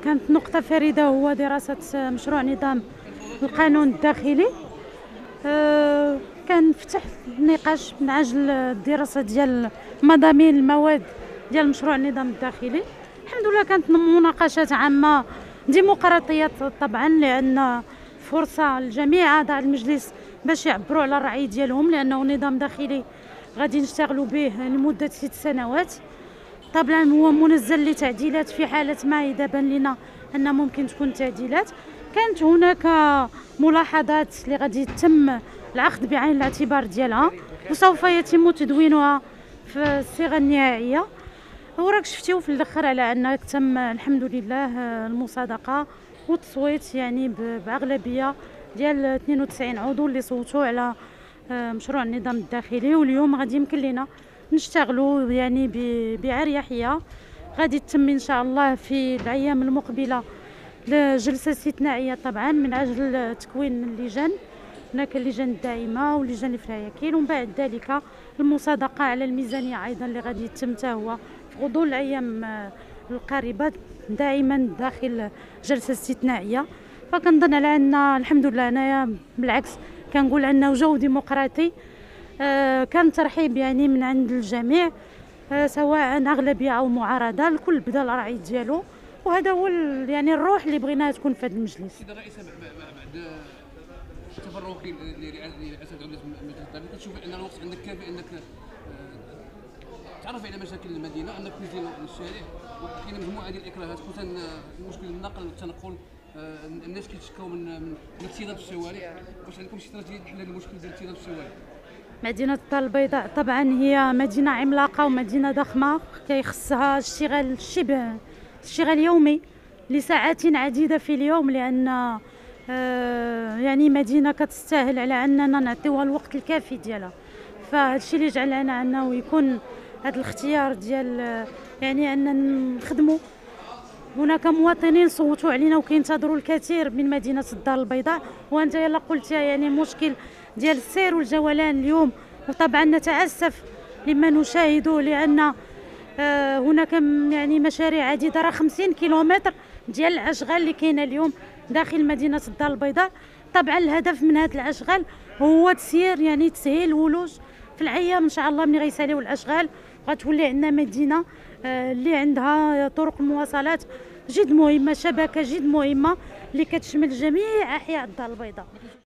كانت نقطة فريدة هو دراسة مشروع نظام القانون الداخلي. كان فتح النقاش من أجل الدراسة ديال مضامين المواد ديال مشروع النظام الداخلي. الحمد لله كانت مناقشات عامة ديمقراطية طبعا، لأن فرصة لجميع أعضاء المجلس باش يعبروا على الرأي ديالهم، لأنه نظام داخلي غادي نشتغلوا به لمدة 6 سنوات. طبعا هو منزل لتعديلات في حالة ما إذا بان لنا أن ممكن تكون تعديلات. كانت هناك ملاحظات اللي غادي يتم الأخذ بعين الاعتبار ديالها، وسوف يتم تدوينها في الصيغة النهائية. وراك شفتيو في الاخر على ان تم الحمد لله المصادقه والتصويت، يعني باغلبيه ديال 92 عضو اللي صوتوا على مشروع النظام الداخلي. واليوم غادي يمكن لنا نشتغلوا يعني بأريحية. غادي تتم ان شاء الله في الايام المقبله جلسه استثنائيه طبعا من اجل تكوين اللجان. هناك اللجان الدائمه واللجان في الهياكل، ومن بعد ذلك المصادقه على الميزانيه ايضا اللي غادي يتم حتى هو في غضون الايام القريبه دائما داخل جلسه استثنائيه. فكنظن على ان الحمد لله، انايا بالعكس كنقول انه جو ديمقراطي. كان ترحيب يعني من عند الجميع، سواء اغلبيه او معارضه، الكل بدا الراي ديالو، وهذا هو يعني الروح اللي بغيناها تكون في هذا المجلس. السيده الرئيسه بعد تفرغك لرئاسه دوله المجلس الداخلي، كتشوف ان الوقت عندك كافي انك تعرف على مشاكل المدينه، انك تنزل للشارع. وكاين مجموعه ديال الاكراهات، خصوصا مشكل النقل والتنقل. الناس كيتشكاو من الاكتظاظ في الشوارع. واش عندكم شي استراتيجيه لحل المشكل ديال الاكتظاظ في الشوارع؟ مدينة الدار البيضاء طبعا هي مدينة عملاقة ومدينة ضخمة، كيخصها اشتغال يومي لساعات عديدة في اليوم، لأن يعني مدينة كتستاهل على أننا نعطيوها الوقت الكافي ديالها. فهذا الشيء اللي جعلنا أنه يكون هذا الاختيار ديال يعني أن نخدموا. هناك مواطنين صوتوا علينا وكينتظروا الكثير من مدينة الدار البيضاء، وأنت يلا قلتيها يعني مشكل ديال السير والجولان اليوم. وطبعا نتأسف لما نشاهده، لأن هناك يعني مشاريع عديدة، راه 50 كيلومتر ديال الأشغال اللي كاينه اليوم داخل مدينة الدار البيضاء. طبعا الهدف من هذه الأشغال هو تسهيل الولوج في الأيام ان شاء الله. ملي غيساليو الأشغال غتولي عندنا مدينة اللي عندها طرق المواصلات جد مهمة، شبكة جد مهمة اللي كتشمل جميع أحياء الدار البيضاء.